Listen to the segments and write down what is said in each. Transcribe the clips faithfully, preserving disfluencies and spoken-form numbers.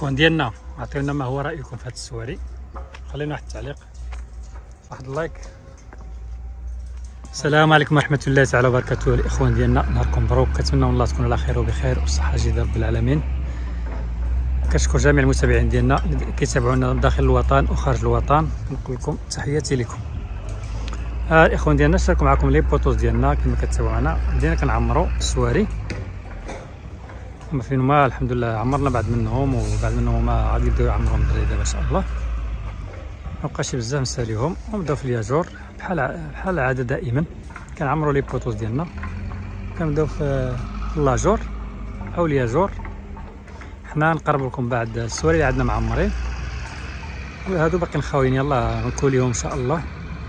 الاخوان ديالنا، عطيونا ما هو رايكم في هذه السواري، خلينا واحد التعليق، واحد اللايك. السلام عليكم ورحمه الله تعالى وبركاته الاخوان ديالنا، نهاركم مبروك، كنتمنى الله تكونوا على خير وبخير والصحه جيده رب العالمين. كنشكر جميع المتابعين ديالنا اللي كيتابعونا داخل الوطن وخارج الوطن، كنقول لكم تحياتي لكم. ها الاخوان ديالنا، شاركوا معكم لي بوطوز ديالنا كما كتابعوا معنا، بدينا كنعمروا السواري هما فين هما. الحمد لله عمرنا بعد منهم، وبعد منهم هما غادي يبداو يعمروا الدراري دابا ان شاء الله. مابقاش بزاف نساليهم، ونبداو في الياجور بحال بحال العاده دائما كنعمروا لي بوطوز ديالنا. كنبداو في اللاجور او الياجور. حنا نقرب لكم بعد السواري اللي عندنا معمرين، وهادو باقيين خاويين، يلاه نكوليهم ان شاء الله.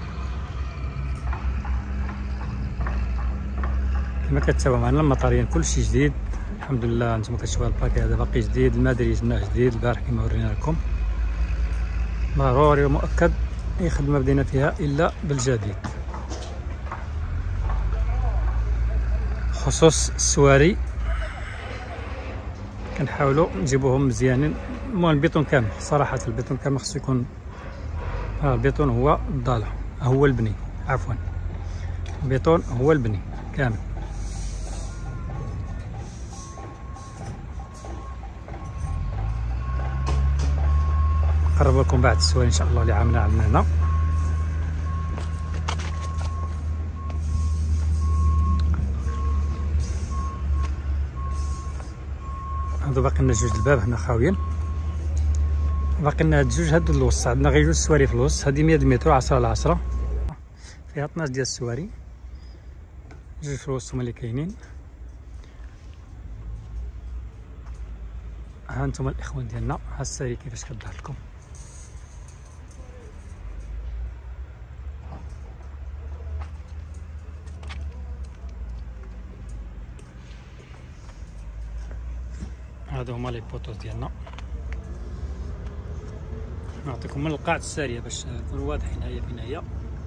كما كتابعوا معنا المطاريين كلشي جديد الحمد لله. نتوما كتشوفوا الباكي هذا باقي جديد، المدري جبناه جديد البارح كما ورينا لكم. ضروري ومؤكد اي خدمه بدينا فيها الا بالجديد. خصوص السواري كنحاولوا نجيبوهم مزيانين. المهم البيتون كامل صراحه، البيتون كامل خصو يكون، ها البيتون هو الضاله، هو البني، عفوا البيتون هو البني كامل. نقرب لكم بعد السواري ان شاء الله اللي عاملين عندنا هنا. هادو باقي لنا جوج الباب هنا خاويين، باقي لنا هاد جوج هادو الوسط. عندنا غير جوج سواري في الوسط، هادي مية متر عشرة على عشرة، فيها اثناش ديال السواري، جوج في الوسط هما اللي كاينين. ها انتم الاخوان ديالنا، ها الساري كيفاش كتظهر لكم. هادو هما لي بوطوز ديالنا. نعطيكم من القاع الساريه باش يكونوا واضحين. هي فين هي،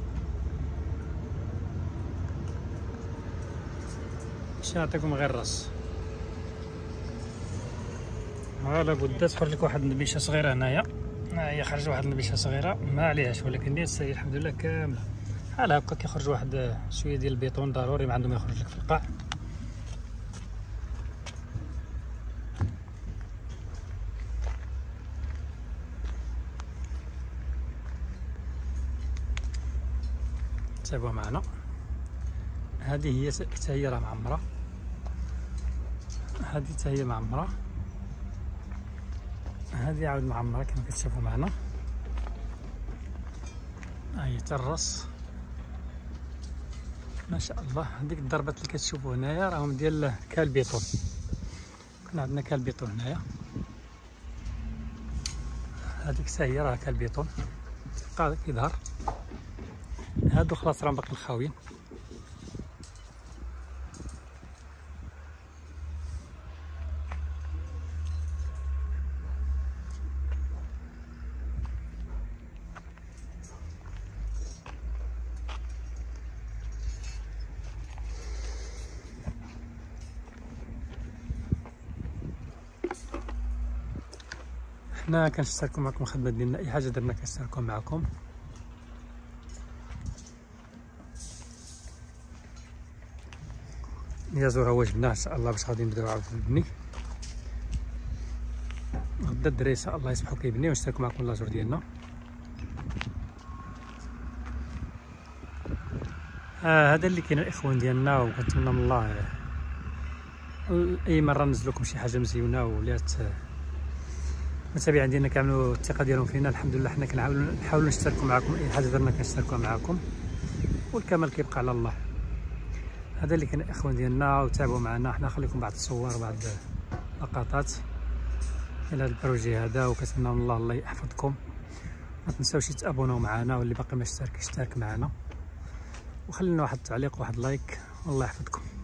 باش نعطيكم غير الراس. ها لابد تخرج لك واحد النبيشه صغيره هنايا، ها هي خرج واحد النبيشه صغيره ما عليهاش، ولكن ديال الساريه الحمد لله كامله. بحال هكا كيخرج واحد شويه ديال البيطون، ضروري ما عنده ما يخرج لك في القاع. تابعوا معنا. هذه هي حتى هي راه معمره، هذه حتى هي معمره، هذه عاود معمره كما كتشوفوا معنا. ها هي حتى الراس ما شاء الله. هذيك الضربات اللي كتشوفوا هنايا راهم ديال كالبيطون، كنا عندنا كالبيطون هنايا. هذيك حتى هي راه كالبيطون بقى كيظهر. هادو خلاص راهم باقيين خاويين. حنا كنشتركوا معكم الخدمه ديالنا، اي حاجه درنا كنشتركوا معكم. اليازور هو جبناه ان شاء الله باش غادي نبداو عاود نبني. غدا الدراري ان شاء الله يصبحوا كيبنيو ونشتركوا معكم اللاجور ديالنا. آه هذا اللي كاين الاخوان ديالنا، وكنتمنى من الله اي مره ننزل لكم شي حاجه مزيونه ولات المتابعين ديالنا كيعملوا الثقه ديالهم فينا. الحمد لله حنا كنحاولوا نحاولوا نشتركوا معكم، اي حاجه درنا كنشتركوا معكم، والكمال كيبقى على الله. هذا اللي كان الاخوان ديالنا، وتابعوا معنا. حنا خليكم بعض الصور بعض لقطات الى هذا البروجي هذا، وكنتمنى من الله الله يحفظكم. ما تنساوش تابوناو معنا، واللي باقي ما اشترك يشترك معنا، وخلينا واحد التعليق وواحد لايك، والله يحفظكم.